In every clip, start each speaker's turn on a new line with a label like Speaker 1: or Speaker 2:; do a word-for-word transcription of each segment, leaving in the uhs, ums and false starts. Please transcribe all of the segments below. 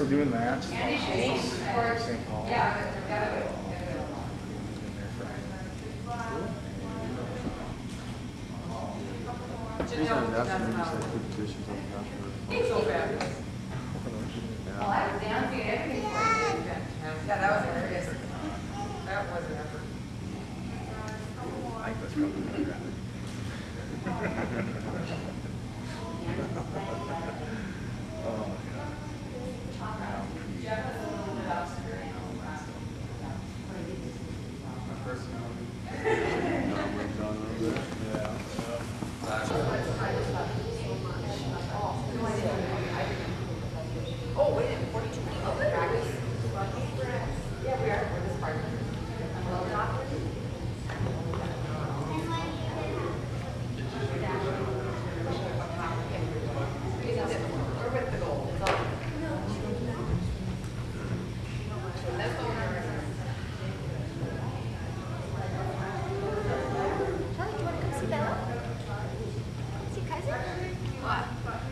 Speaker 1: So doing that, Saint Paul.
Speaker 2: The reason I was asking, maybe said good positions on the national.
Speaker 3: It's so fabulous.
Speaker 2: Yeah.
Speaker 3: Well, I was down to everything for you. Yeah, that was hilarious. That was an effort.
Speaker 1: I think that's probably better. Oh,
Speaker 3: Oh, wait, forty-two. Oh, practice. Yeah, we are. We're this part. Well, doctor. We're with the goal. It's all. That's what we're doing.
Speaker 4: Charlie, do you want to come see Bella? See cousin? What?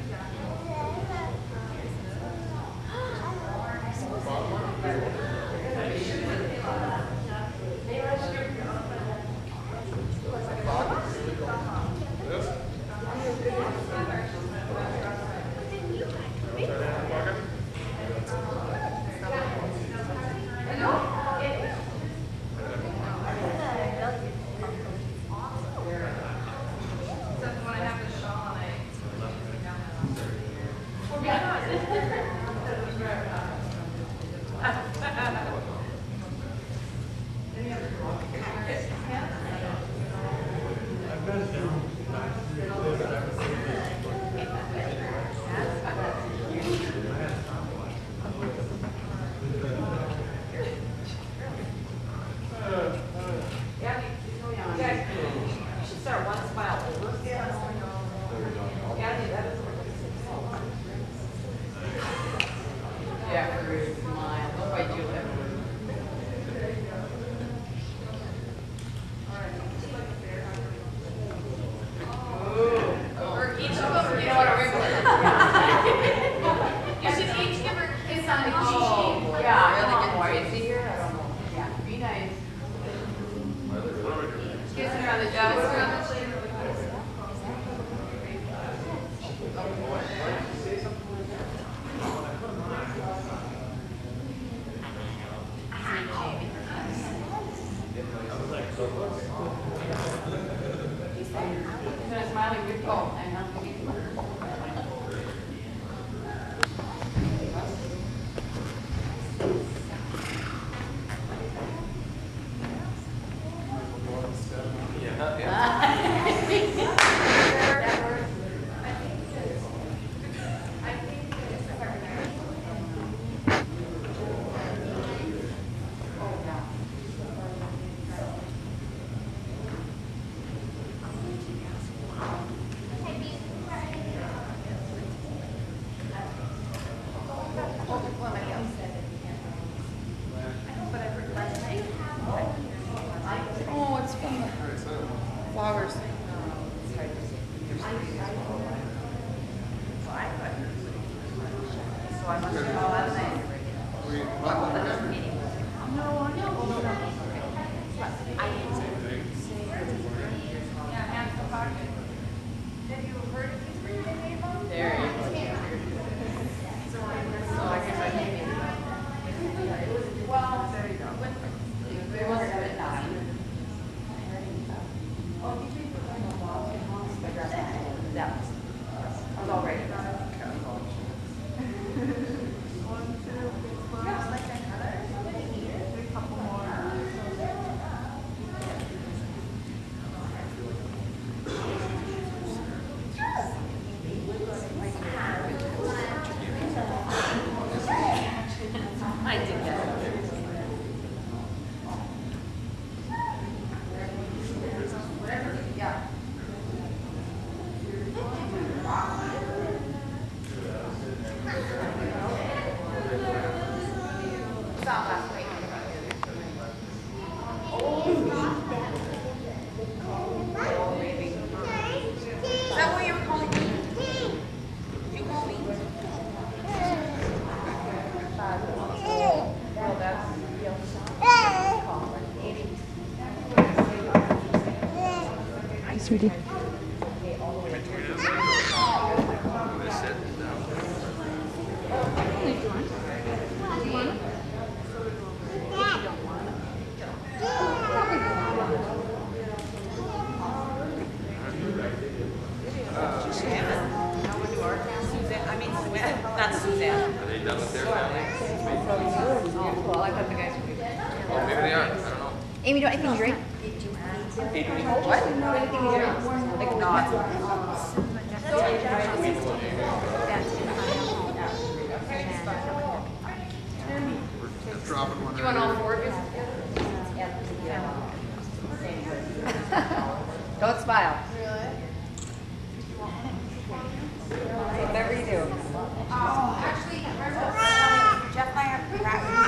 Speaker 3: Oh, it's from the flowers. So I must have all that night. No, I know. I didn't say. Yeah, hands in the pocket. Have you heard of these green name? There you go. So I guess I maybe. Well, there you go. There was a bit not. Oh, you think we're going to walk in house? That was. I was all ready. One, two, three, yeah, like another. A couple more. I did that. Whatever.
Speaker 5: sweetie.
Speaker 3: Suzanne, I mean, Suzanne, not Suzanne.
Speaker 6: Are they done with their family?
Speaker 3: Oh, well, I thought the guys were.
Speaker 6: Oh, maybe they are. I don't know.
Speaker 4: Amy, do anything to drink?
Speaker 3: What? Anything to drink? Like not.
Speaker 2: Dropping one.
Speaker 3: Do you want all four of you? Don't smile. Whatever you do.
Speaker 7: Actually, Jeff and I have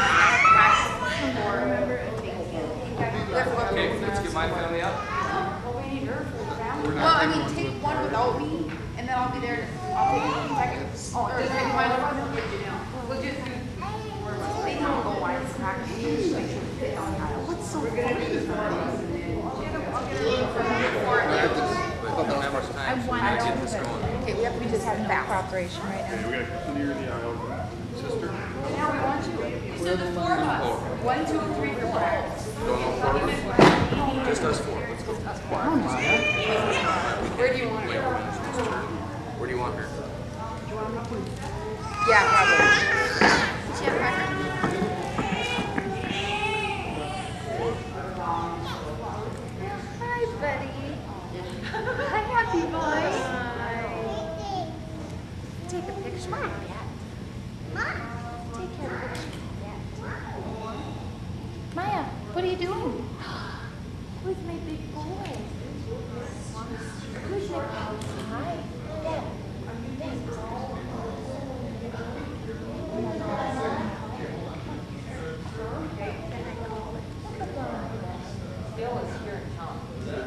Speaker 7: practice.
Speaker 6: Okay, let's get my family up.
Speaker 7: Well, I mean, take one without me, and then I'll be there. I'll take it in seconds. Oh, just take mine over. We'll just do. They don't go wide. It's practice. What's so? We're gonna do this for us.
Speaker 6: But how much time?
Speaker 4: I want
Speaker 6: Gotta
Speaker 4: to
Speaker 6: get this going.
Speaker 7: Okay, we have to just have fast.
Speaker 4: Cooperation right now.
Speaker 2: We gotta clear the aisle, sister.
Speaker 3: So the four of us. One, two, three, four.
Speaker 6: Don't know four of us? Just us four. Let's go.
Speaker 3: Where do you want her?
Speaker 6: Where do you want her?
Speaker 3: Yeah, probably.
Speaker 4: Hi, buddy. Hi, happy boy. Take a picture. Mom. Mom. Take care of the picture. Maya, what are you doing? Who's my big boy? Who's your hi? Dad. Thanks.
Speaker 3: Bill is here in town.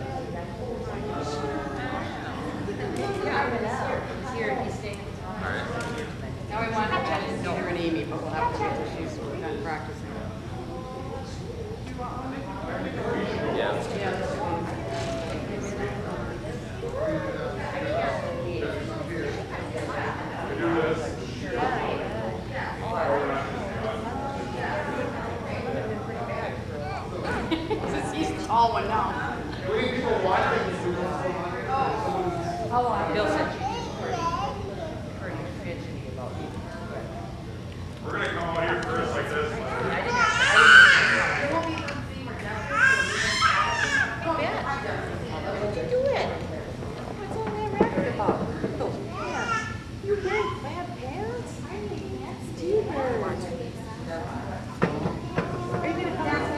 Speaker 3: He's here, he's staying in town.
Speaker 6: All right.
Speaker 3: Now we want to Jen, Peter and Amy, but we'll have to wait till she's done practicing.
Speaker 6: Yeah.
Speaker 3: He's the tall one now. How long? Bill said she's pretty, pretty fidgety about you.
Speaker 2: We're gonna come out here first like this.
Speaker 3: I didn't have, I What'd you do it? What's all that racket about? Those pants. You wearing plaid pants? I need pants. Steve. Are you gonna come out?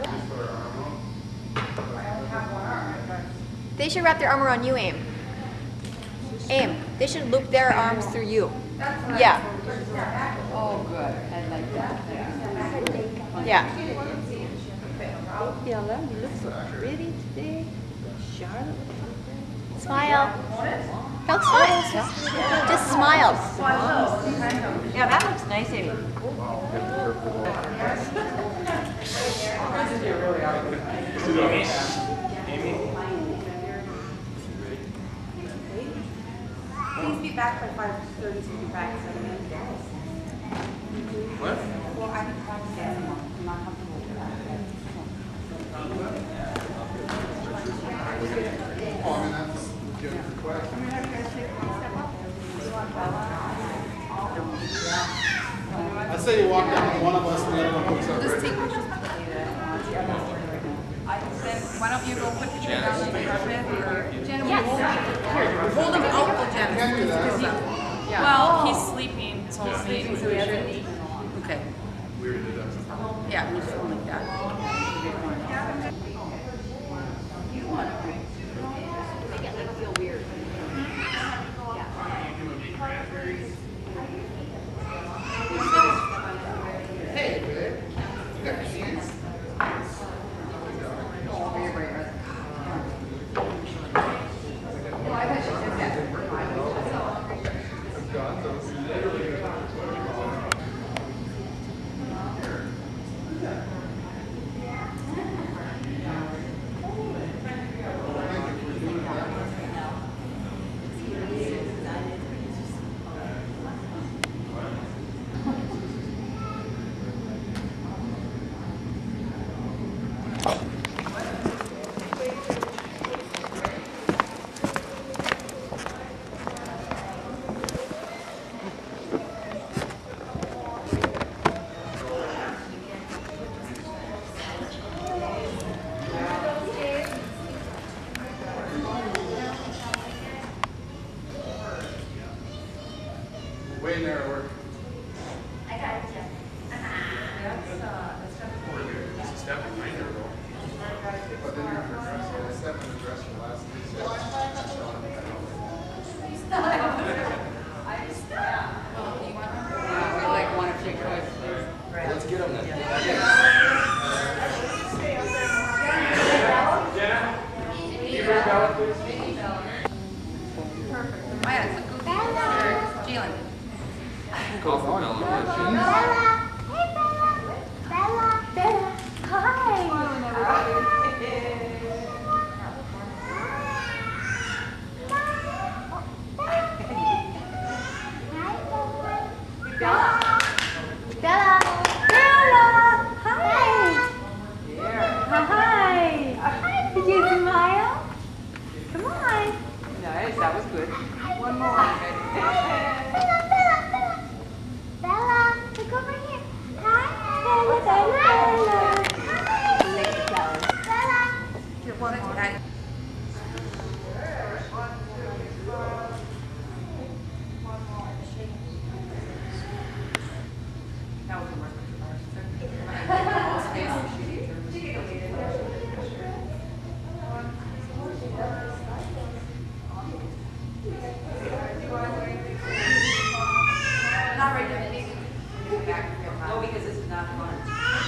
Speaker 4: They should wrap their arm around you, Aim. Aim. They should loop their arms through you. Yeah.
Speaker 3: Oh, good. I like that.
Speaker 4: Yeah.
Speaker 3: Bella, you look so pretty today. Charlotte looks so pretty.
Speaker 4: Smile. Don't smile. Just smile.
Speaker 3: Yeah, that looks nice, Amy.
Speaker 7: Please be back by five thirty. So be back at seven.
Speaker 6: What?
Speaker 7: Well, I'm practicing. I'm not comfortable with that.
Speaker 2: I say you walk down one of us and the other one hooks up.
Speaker 7: Just take pictures.
Speaker 3: Why don't you go put the chair down on the carpet? Jen,
Speaker 4: Yes.
Speaker 3: hold him out for Jen.
Speaker 8: Well, he's sleeping, so he's sleeping, so he hasn't eaten.
Speaker 3: Okay. Yeah, we'll just go like that. You want to make it like feel weird. Hey,
Speaker 2: waiting there at work.
Speaker 3: I got it, Jeff. That's, uh, that's definitely.
Speaker 2: It's a step behind her, though. But then you're in the dress, yeah, I stepped in the dress for last week.
Speaker 3: I just, yeah.
Speaker 7: Yeah, we like want to figure out.
Speaker 6: Let's get them then.
Speaker 7: Maya, it's a goofy. Jalen.
Speaker 6: Call for Bella.
Speaker 4: Bella. Hey, Bella. Bella. Bella. Hi. Bella. Bella. Bella. Hi. Hi. Did you smile? Come on.
Speaker 7: Nice, that was good. One more.
Speaker 4: Bella, Bella, Bella. Bella, look over here. Hi, Bella, Bella, Bella. Bella.
Speaker 7: Here, one more. That was the worst. Not right now. No, because this is not fun.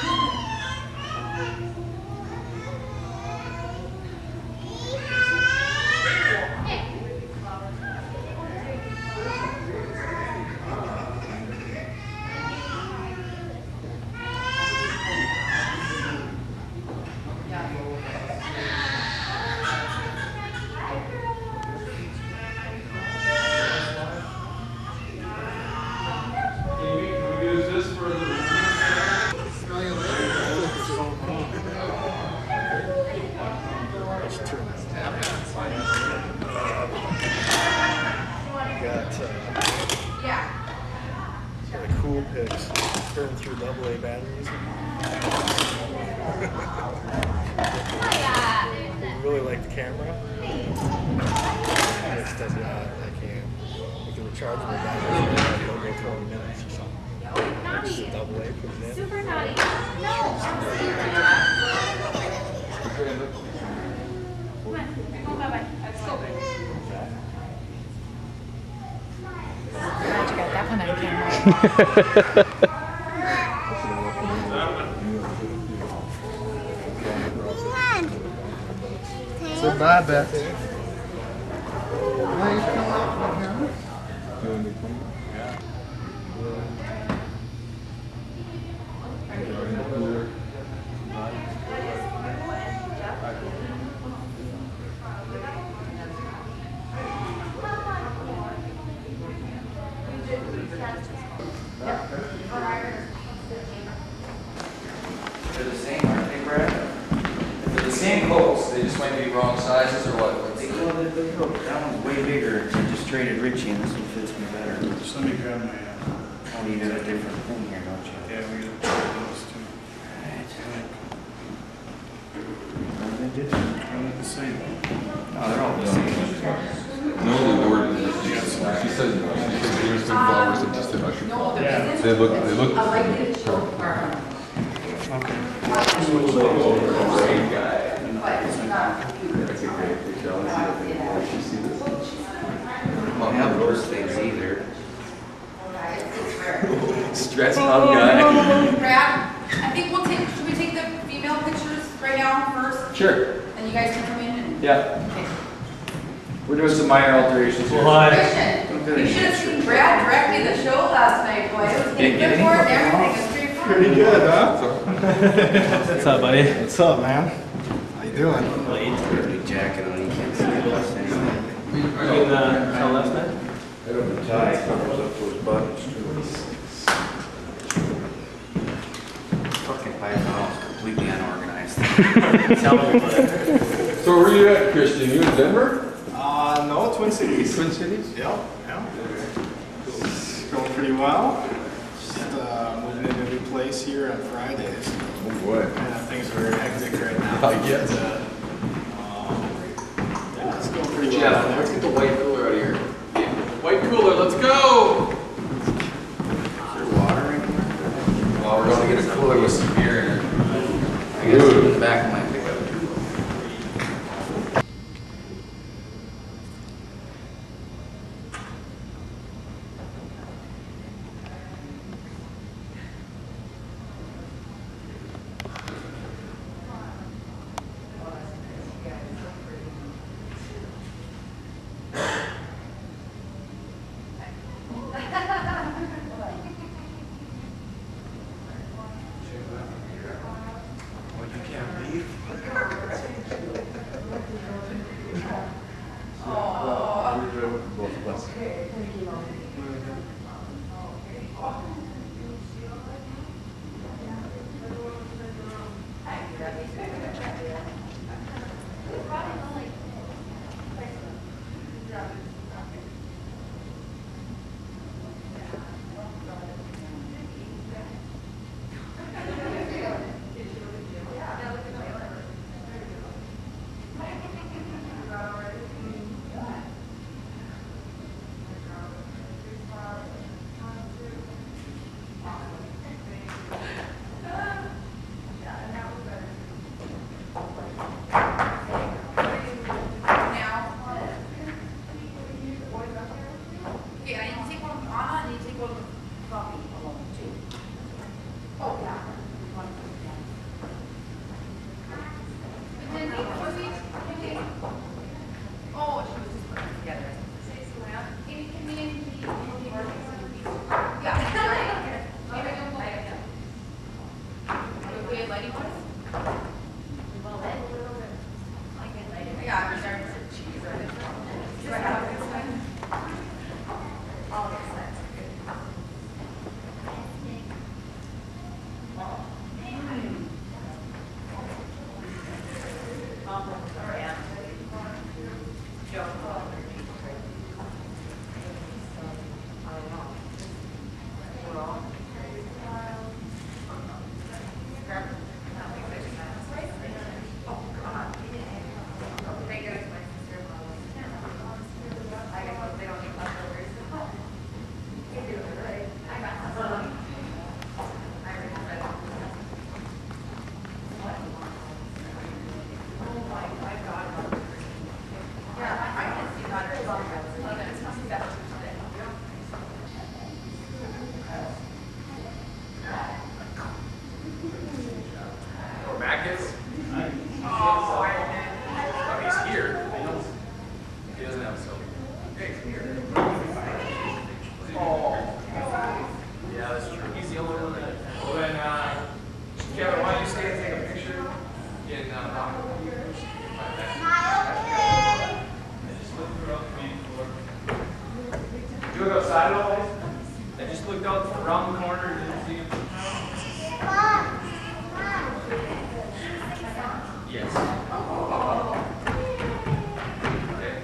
Speaker 1: Cool pics. Burn through double A batteries. You really like the camera? This does not. I can't. You can recharge my batteries. It'll go twenty minutes or something. This is a double A. Put it in.
Speaker 4: Super naughty. No. Come on. Go bye-bye. Let's go.
Speaker 8: Glad you got that one on camera.
Speaker 2: So bad, Beth.
Speaker 6: They're the same, aren't they, Brad? If they're the same clothes, they just might be wrong sizes or what? What's
Speaker 5: They
Speaker 6: the-
Speaker 5: go, they go, that one's way bigger. I just traded Richie and this one fits me better.
Speaker 2: Just let me grab my, uh,
Speaker 5: Oh, you got a different thing here, don't you?
Speaker 2: yeah, we gotta try those too.
Speaker 5: Alright. Nothing different.
Speaker 2: I look the same.
Speaker 5: Oh, they're all the same.
Speaker 9: No, the word, she said, she said there's been flowers that just did usher.
Speaker 7: No, the
Speaker 2: Yeah.
Speaker 7: business.
Speaker 9: They look, they look.
Speaker 7: I like the show department.
Speaker 2: Okay.
Speaker 7: But it's not
Speaker 5: I don't have those things either.
Speaker 6: Stressed out guy.
Speaker 7: Brad, I think we'll take, should we take the female pictures right now first?
Speaker 6: Sure.
Speaker 7: And you guys can come in and.
Speaker 6: Yeah.
Speaker 7: Okay.
Speaker 6: We're doing some minor alterations here.
Speaker 7: Question. You should have seen Brad directing the show last night, boy. It was
Speaker 6: Didn't get
Speaker 7: good
Speaker 6: any
Speaker 7: for it,
Speaker 6: fucking
Speaker 7: everything
Speaker 6: off.
Speaker 7: was straight forward.
Speaker 2: Pretty good, huh?
Speaker 1: What's up, buddy? What's up, man?
Speaker 2: How you doing?
Speaker 1: Big jacket on. You can't see it.
Speaker 9: You in, uh, tell last night?
Speaker 1: Tie covers up those buttons too.
Speaker 5: Fucking Python is completely unorganized.
Speaker 9: So where you at, Christian? You in Denver?
Speaker 2: Uh, no, Twin Cities.
Speaker 9: Twin Cities?
Speaker 2: Yep, yeah. It's going pretty well. Just uh, moving into a new place here on Fridays.
Speaker 9: Oh boy.
Speaker 2: Yeah, things are hectic right now.
Speaker 9: I guess.
Speaker 2: But, uh, um, yeah, it's going pretty well.
Speaker 6: Jeff, let's get the white cooler out of here. White cooler, let's go! Yeah, that's true. He's the only one that. Well then, uh, Kevin, why don't you stay and take a picture in, uh, Did you look outside at all? I just looked out around the corner and didn't see him. Yes. Okay.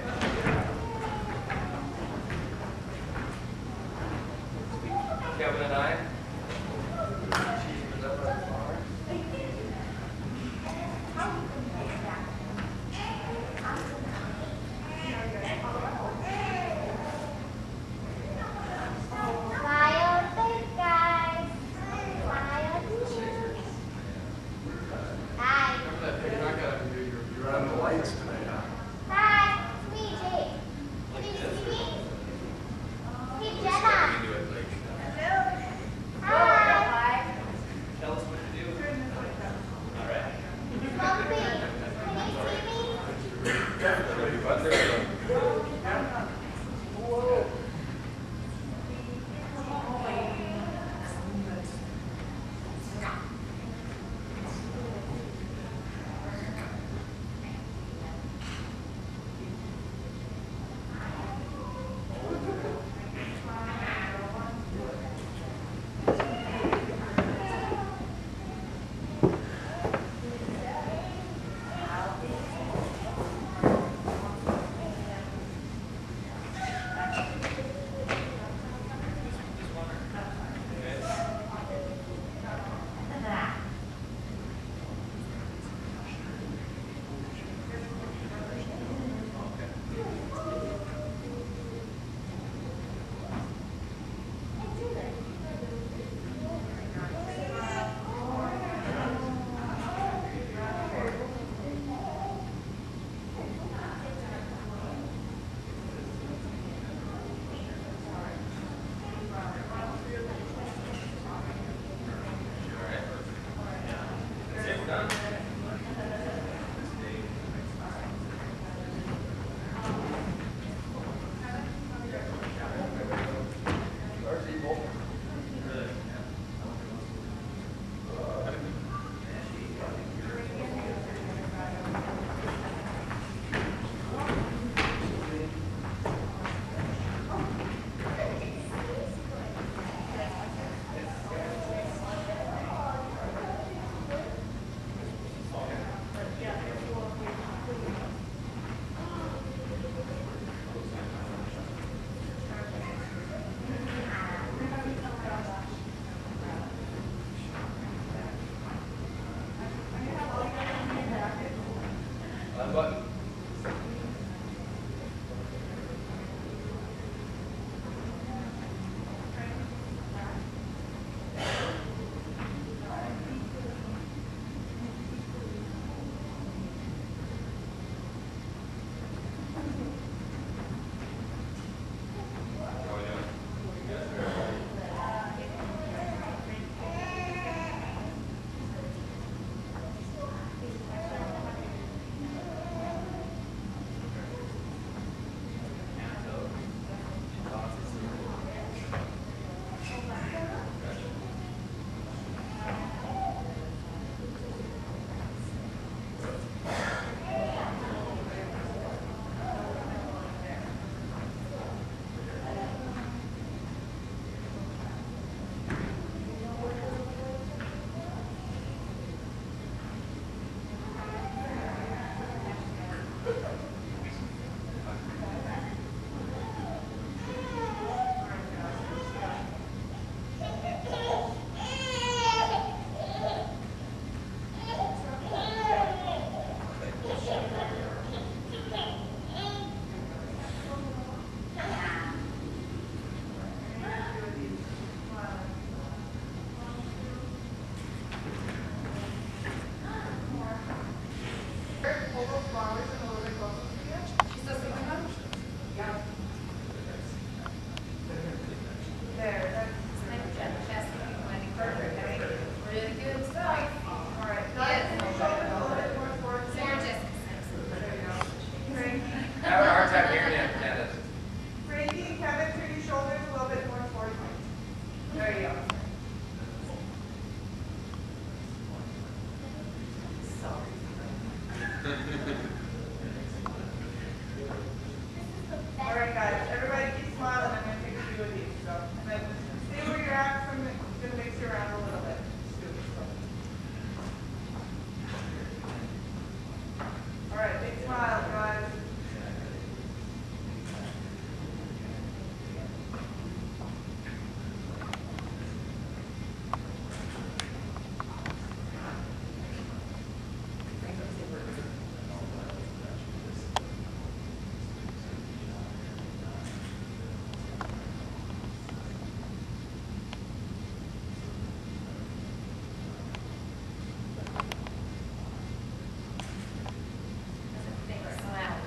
Speaker 6: Kevin and I. Cheese was up at the bar.
Speaker 4: Smile, big guy.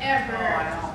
Speaker 7: Ever.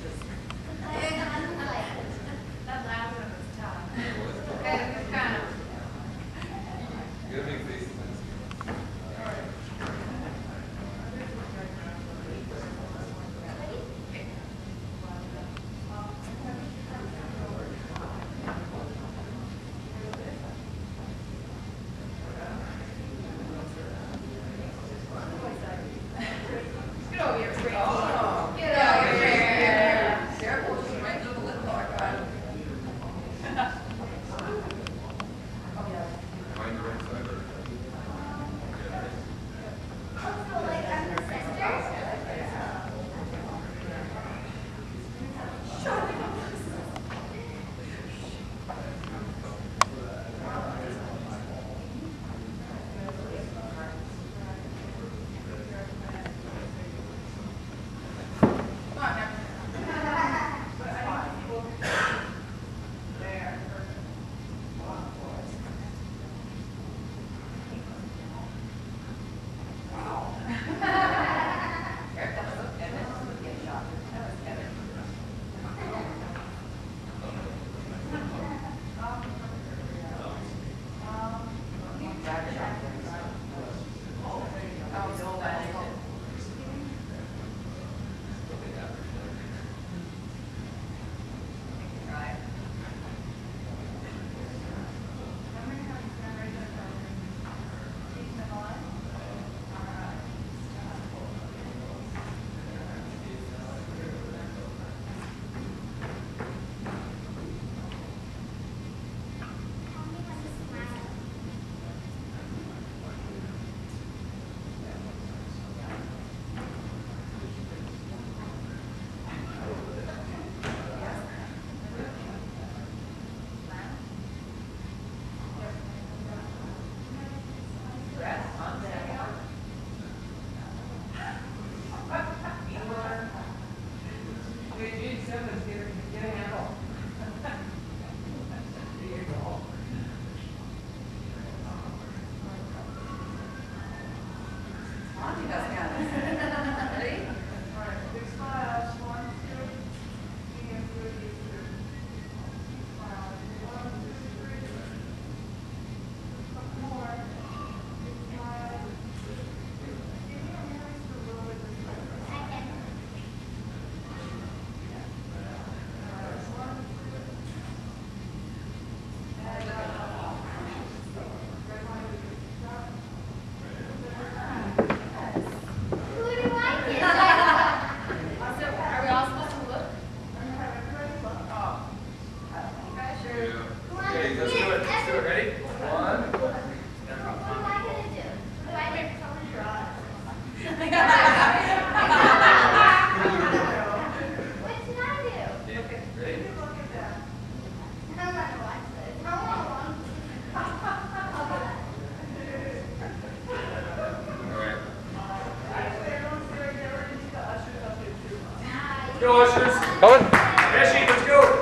Speaker 6: Go, ushers.
Speaker 1: Coming?
Speaker 6: Richie, let's go.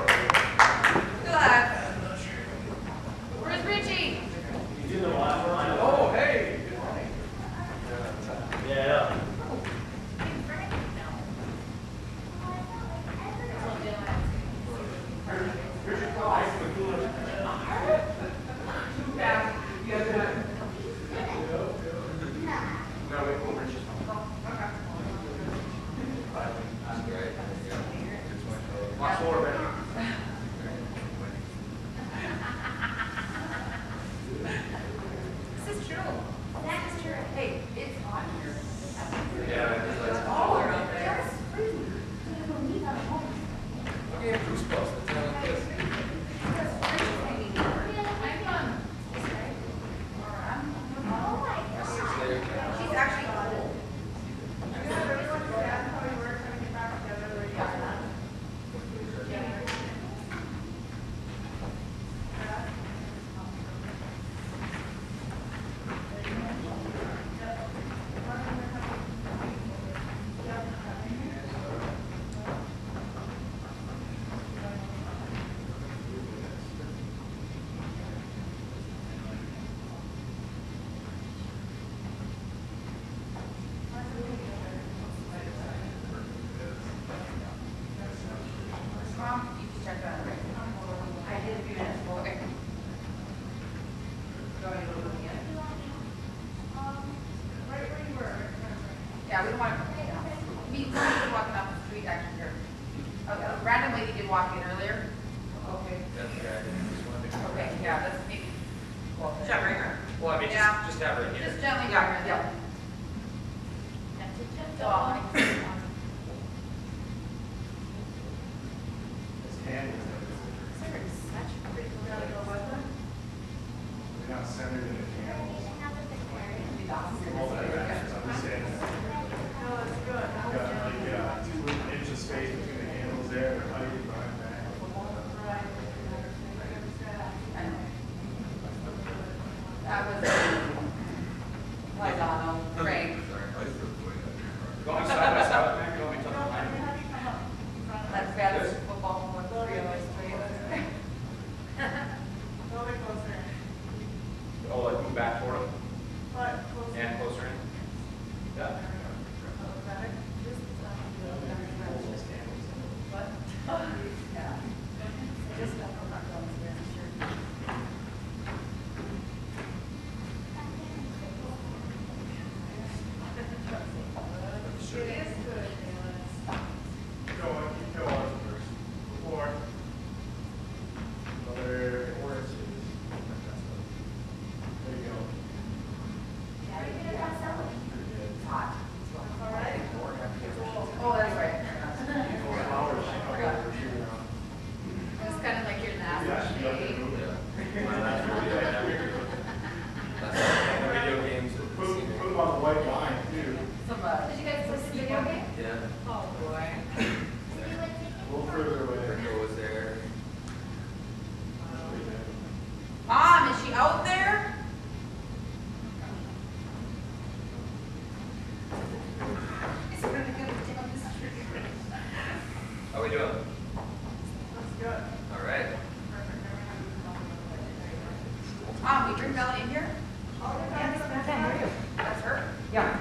Speaker 7: Where's Richie?
Speaker 6: Oh, hey.
Speaker 1: Yeah.
Speaker 6: Watch four, man.
Speaker 7: This is true. That is true. Hey, it's hot here.
Speaker 6: Yeah, it's like,
Speaker 7: Oh, that's crazy.
Speaker 6: yeah, goosebumps. It's not like this.
Speaker 7: She's actually cool. random lady did walk in earlier. Okay.
Speaker 6: That's okay.
Speaker 7: Okay, yeah, that's maybe. Well,
Speaker 6: Should I bring her? Well, I mean,
Speaker 7: Yeah.
Speaker 6: just, just have her in here.
Speaker 7: just gently bring her, yeah. Well,
Speaker 2: They're not centered in the candles. Got like uh, two inches of space between the handles there, and how do you behind that?
Speaker 7: that was, Lizano, Frank.
Speaker 6: Go on side by side with me, you want me to tuck the line?
Speaker 7: That's bad as football, one, three of us, three of us.
Speaker 6: Oh, like move back toward him? And closer in? Yeah.
Speaker 2: Go on, keep going first. Four. Another four inches. There you go.
Speaker 7: Oh, that's right.
Speaker 2: Flowers, she covered her shoe around.
Speaker 7: It was kind of like your last
Speaker 2: Yeah, she got
Speaker 7: day.
Speaker 2: the move.
Speaker 6: That's the video games. at the
Speaker 2: Put,
Speaker 6: senior.
Speaker 2: put them on the white line too.
Speaker 7: Some, uh, did you guys play the video game?
Speaker 6: Yeah.
Speaker 7: Oh, boy.
Speaker 2: A little further away.
Speaker 6: Rico was there.
Speaker 7: Mom, is she out there?
Speaker 6: How we doing? All right.
Speaker 7: Mom, we bring Bella in here? That's her? Yeah.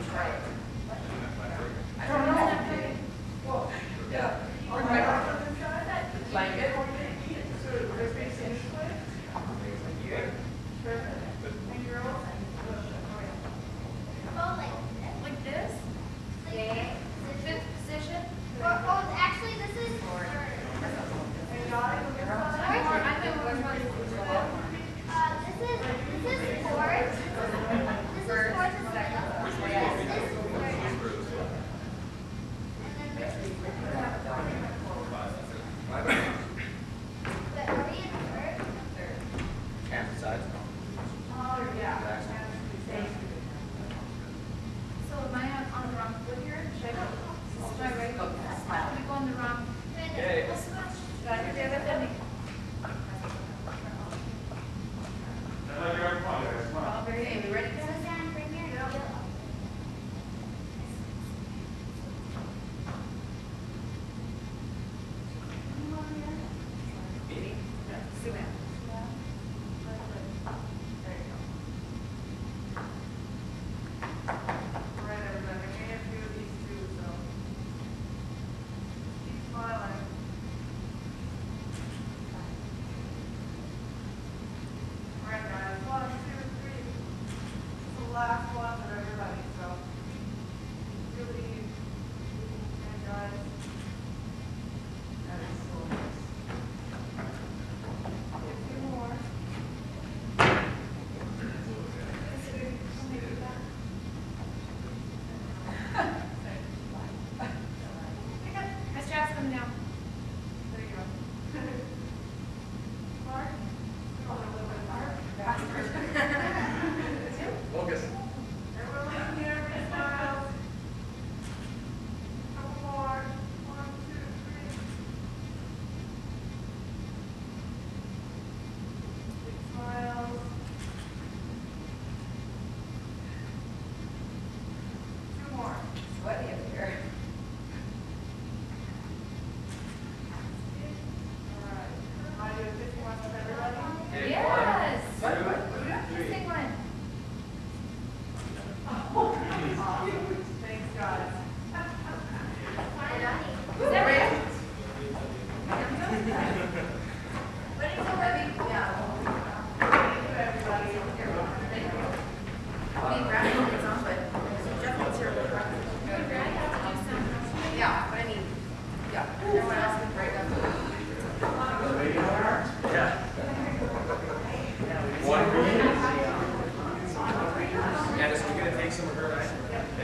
Speaker 7: I don't know. Yeah. Blanket?
Speaker 4: Like this? Yeah. Fifth position? Or, oh, actually, this is. Uh, this is, this is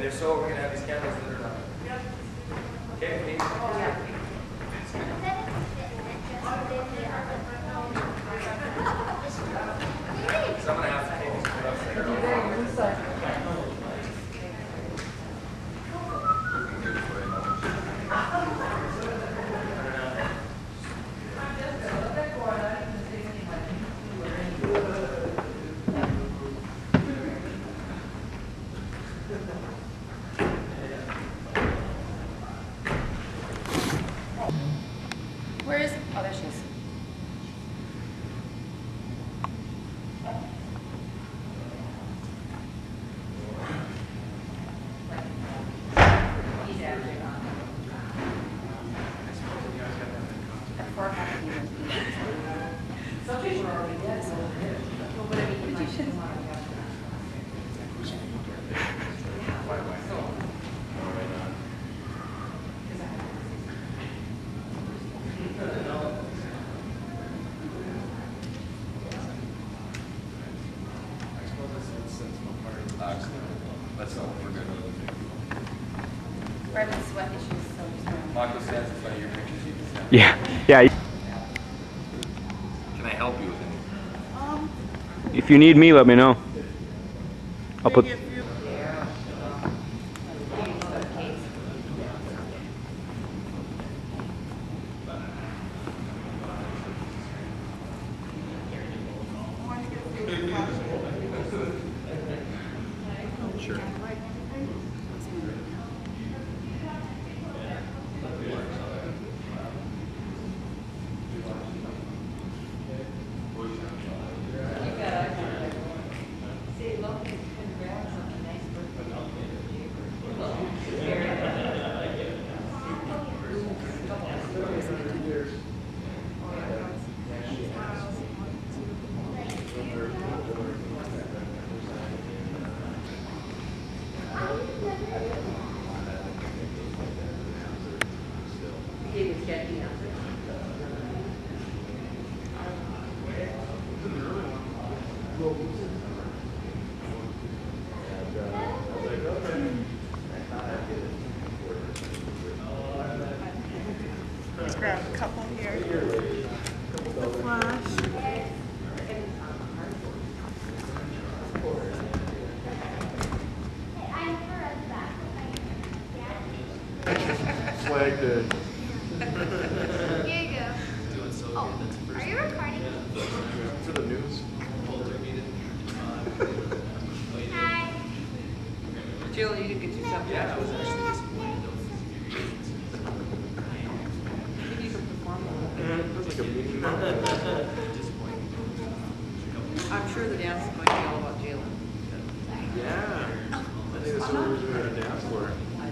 Speaker 6: if so, we're gonna have these candles lit or not. Okay, please. So I'm gonna have to take these put up there.
Speaker 3: Where is? Oh, there she is.
Speaker 9: Let's go, we're good.
Speaker 3: We're having sweat issues, so just.
Speaker 9: Michael stands in front of your pictures, you can stand.
Speaker 10: Yeah, yeah.
Speaker 9: Can I help you with anything?
Speaker 7: Um,
Speaker 10: If you need me, let me know. I'll put.
Speaker 7: if you
Speaker 9: Sure.
Speaker 7: Let's grab a couple here. The flash.
Speaker 2: Flag day.
Speaker 4: Here you go. Oh, are you recording?
Speaker 2: For the news.
Speaker 4: Hi.
Speaker 3: Jill, you didn't get yourself.
Speaker 6: Yeah, I was actually disappointed.
Speaker 3: Maybe you can perform a little bit.
Speaker 2: It was like a meeting.
Speaker 3: I'm sure the dance is going to be all about Jalen.
Speaker 2: Yeah. I think that's what we were doing at a dance floor.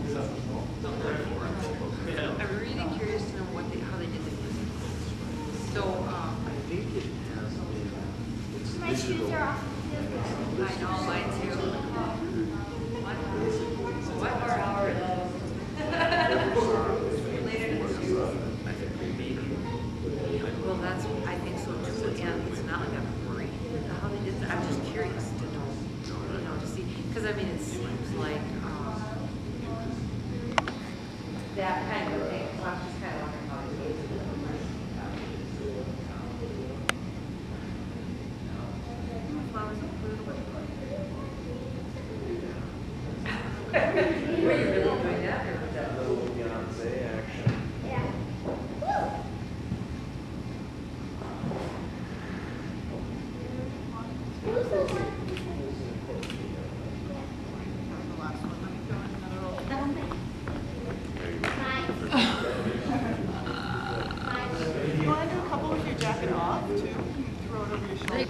Speaker 3: I'm really curious to know what they, how they did the music. So, um,
Speaker 2: I think it has been. It's
Speaker 4: My shoes
Speaker 2: digital.
Speaker 4: are off.
Speaker 3: I know mine too. What? What are our Well, that's, I think so too, and it's not like I'm worried how they did that. I'm just curious to know, you know, to see, because I mean, it seems like, um, that kind of thing, so I'm just kind of wondering how they did it. Flowers and food. Were you really doing that, or was that?
Speaker 2: A little Beyonce action.
Speaker 4: Yeah. Who's this one?
Speaker 7: The last one. Let me throw in another roll.
Speaker 4: That one big. Nice.
Speaker 7: You want to do a couple with your jacket off too? Throw it over your shoulder.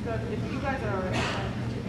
Speaker 7: So if you guys are already.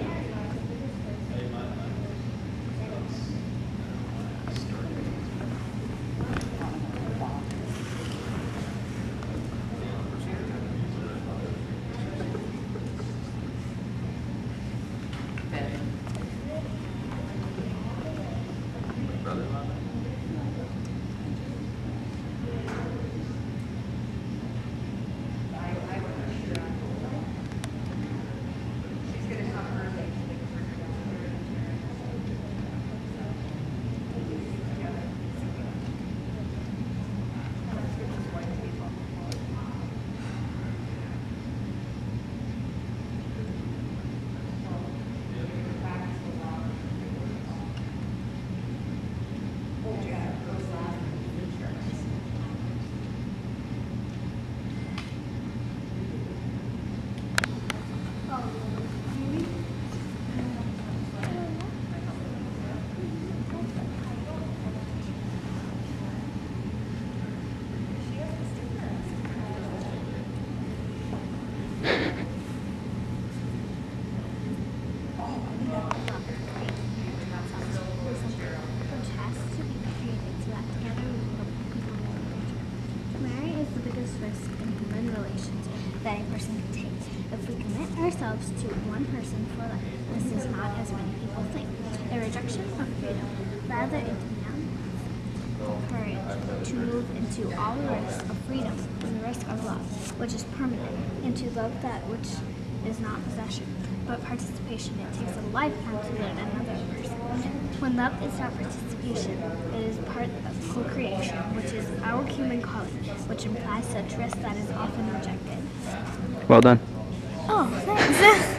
Speaker 4: that a person can take. If we commit ourselves to one person for life, this is not as many people think. A rejection of freedom, rather a demand of courage to move into all the risks of freedom and the risk of love, which is permanent, and to love that which is not possession, but participation. It takes a lifetime to learn another person. When love is not participation, it is part of co-creation, which is our human calling, which implies such risk that is often rejected.
Speaker 10: Well done.
Speaker 4: Oh, thanks.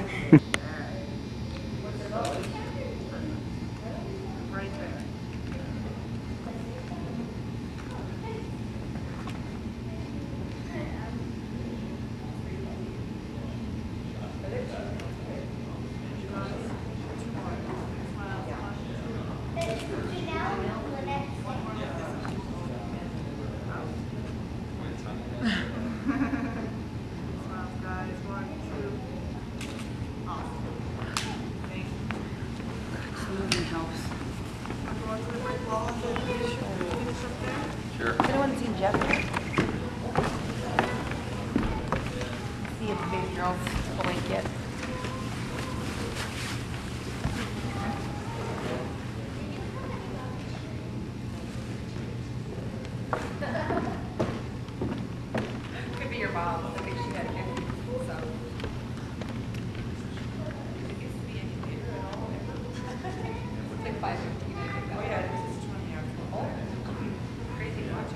Speaker 9: Sure.
Speaker 7: Anyone seen Jeff? See if the baby girl's awake yet. Could be your mom. I think she had a gift. So. It's like five fifteen. Oh yeah, this is twenty hours. Oh, crazy watching.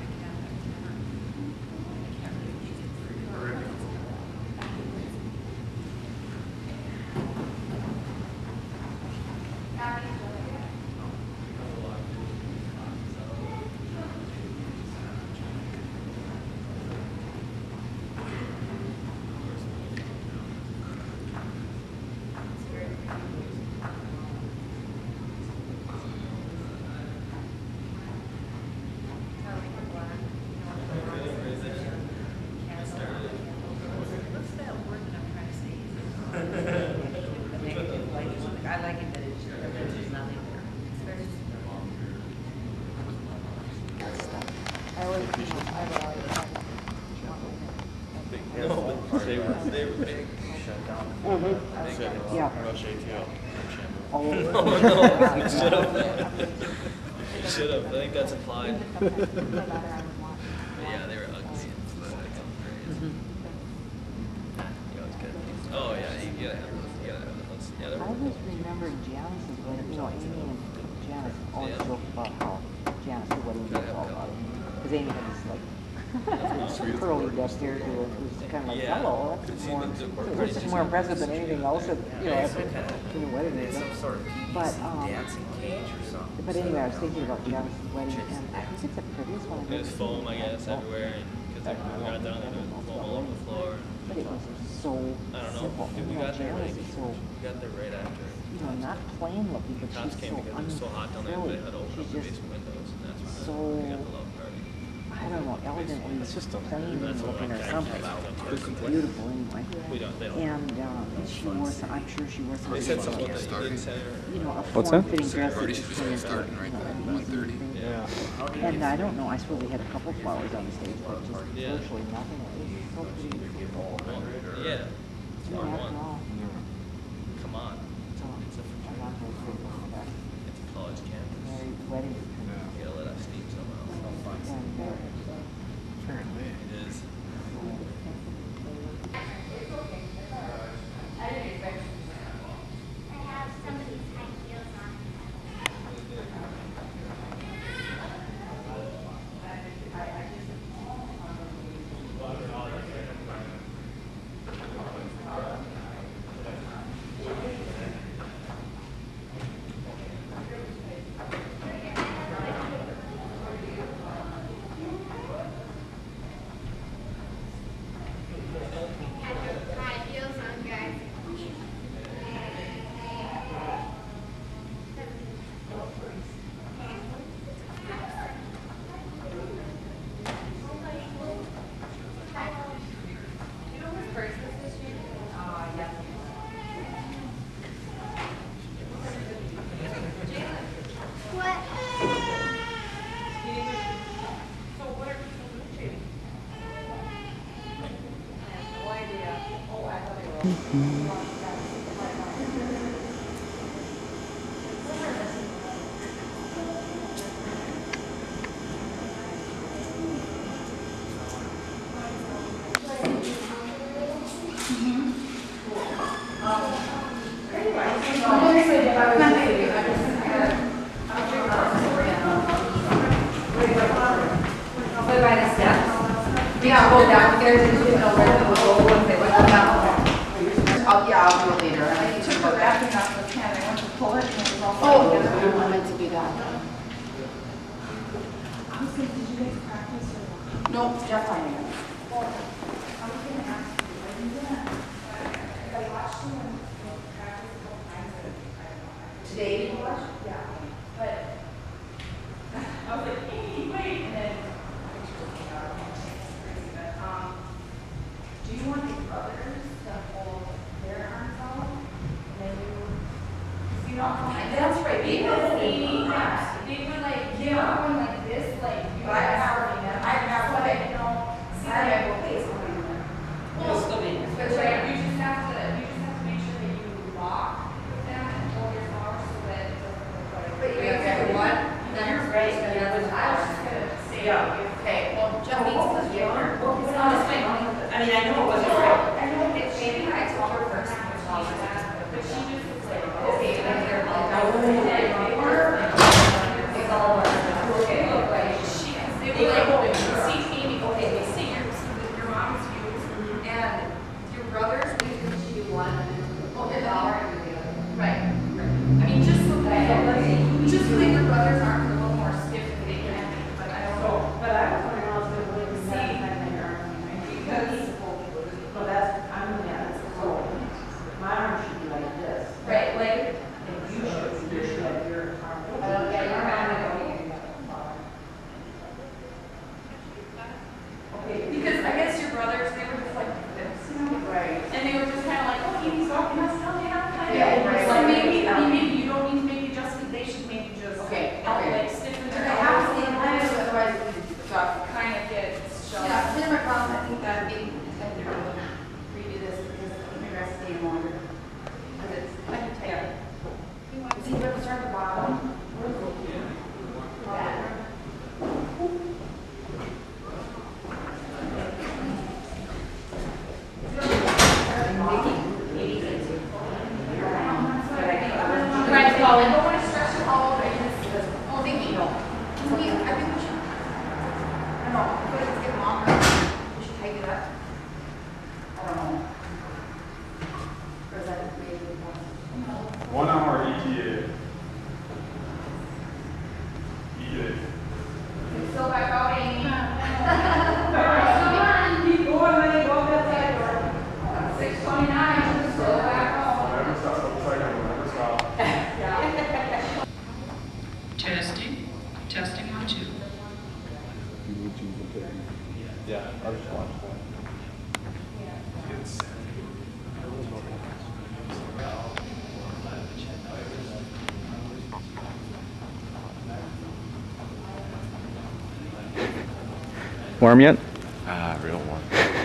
Speaker 7: I like it that it's there's nothing there. I always think I
Speaker 1: No, but they were, they were big. Shut down.
Speaker 7: Mm-hmm. Yeah.
Speaker 1: Russia A T L.
Speaker 7: Oh,
Speaker 1: No, no, shut up. Shut up, I think that's implied. Yeah, they were ugly.
Speaker 7: Mm-hmm.
Speaker 1: Yeah, it's good. Oh, yeah, you gotta have those. You gotta have those. Yeah, they
Speaker 11: I
Speaker 1: were
Speaker 11: always remember Janice's wedding, you know, Amy and Janice always
Speaker 1: Yeah.
Speaker 11: joke about how Janice, her wedding was all about it. Because Amy had this like
Speaker 1: sweet.
Speaker 11: curly duck hairdo, and it was kind of like,
Speaker 1: Yeah.
Speaker 11: hello, that's
Speaker 1: See,
Speaker 11: more,
Speaker 1: the- the work
Speaker 11: it was
Speaker 1: party
Speaker 11: just
Speaker 1: just
Speaker 11: more
Speaker 1: had
Speaker 11: impressive than
Speaker 1: this
Speaker 11: anything
Speaker 1: sweet-
Speaker 11: else that, you know,
Speaker 1: Yeah,
Speaker 11: at
Speaker 1: some kind of-
Speaker 11: in a wedding.
Speaker 1: They had
Speaker 11: you know.
Speaker 1: some sort of P V C
Speaker 11: But, um,
Speaker 1: dancing cage or something.
Speaker 11: But anyway, I was thinking about Janice's wedding, and I think it's the prettiest one I've
Speaker 6: It
Speaker 11: ever
Speaker 6: was
Speaker 11: seen.
Speaker 6: foam, I guess, everywhere, and because we got down there, there was foam all over the floor.
Speaker 11: But it was so
Speaker 6: I don't know.
Speaker 11: simple.
Speaker 6: Dude, we
Speaker 11: You know,
Speaker 6: got there
Speaker 11: Janice
Speaker 6: like,
Speaker 11: is so,
Speaker 6: we got there right after.
Speaker 11: you know, not plain looking, but
Speaker 6: Cops
Speaker 11: she's
Speaker 6: came
Speaker 11: so
Speaker 6: because it was so hot down there, they had to open up
Speaker 11: She's
Speaker 6: the
Speaker 11: just
Speaker 6: basement windows, and that's when
Speaker 11: so,
Speaker 6: we got the love party.
Speaker 11: I I don't know, elegantly it's just plain looking or something. It's beautiful anyway. And uh, she wore some, I'm sure she wore some.
Speaker 1: They said something that starting.
Speaker 11: You know, a
Speaker 10: What's that?
Speaker 11: form-fitting dress.
Speaker 1: Already
Speaker 11: that
Speaker 1: should
Speaker 11: just
Speaker 1: be
Speaker 11: kind
Speaker 1: starting
Speaker 11: of,
Speaker 1: right
Speaker 11: you know,
Speaker 1: then,
Speaker 11: an
Speaker 1: one
Speaker 11: easy
Speaker 1: thirty.
Speaker 11: thing.
Speaker 1: Yeah.
Speaker 11: And I don't know, I suppose we had a couple flowers on the stage, but just
Speaker 6: Yeah.
Speaker 11: virtually nothing. It was so pretty.
Speaker 6: Yeah.
Speaker 11: You know, after all,
Speaker 6: Come on.
Speaker 11: it's a, I'm not very grateful for that.
Speaker 6: It's a college campus.
Speaker 11: Very wedding.
Speaker 6: You gotta let us steam somehow.
Speaker 11: And, uh,
Speaker 2: Apparently.
Speaker 6: It is.
Speaker 4: I have somebody's high heels on. High heels on, guys. What?
Speaker 7: Yeah, go down there, you didn't know where to go, if they would go down. Oh, yeah, I'll do it later. I need to go back and off the can, I went to pull it and it was all. Oh, I meant to do that. I was like, did you guys practice or? No, Jeff, I didn't. I was gonna ask you, are you gonna, I watched you and practice a couple times. Today, you watched? Yeah. But, I was like, hey, wait, and then. Um, do you want your brothers to hold their arms out? And then you, you know, that's right. They were eighty, yeah. They were like, they were going like this, like, you guys are, I remember, but I know, see, I have a face on them. Well, still be. But right, you just have to, you just have to make sure that you lock them and hold your flowers so that it doesn't look like. But you have to one, then you're right, and the other, I was just gonna say, okay, well, Jeff needs to be over. I mean, I know it wasn't right. I know it's maybe I told her first, but she just was like, okay, and they're like, I was in it, they were, it's all over.
Speaker 10: Warm yet?
Speaker 12: Ah, real warm.